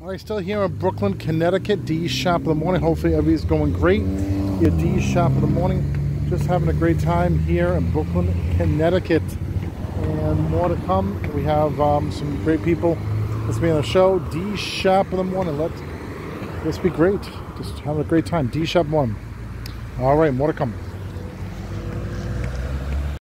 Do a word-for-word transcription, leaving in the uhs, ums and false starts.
All right, still here in Brooklyn, Connecticut. D Shop of the morning. Hopefully everybody's going great. Your D Shop of the morning. Just having a great time here in Brooklyn, Connecticut. And more to come. We have um, some great people. Let's be on the show. D Shop of the morning. Let's let's be great. Just having a great time. D Shop one. All right, more to come.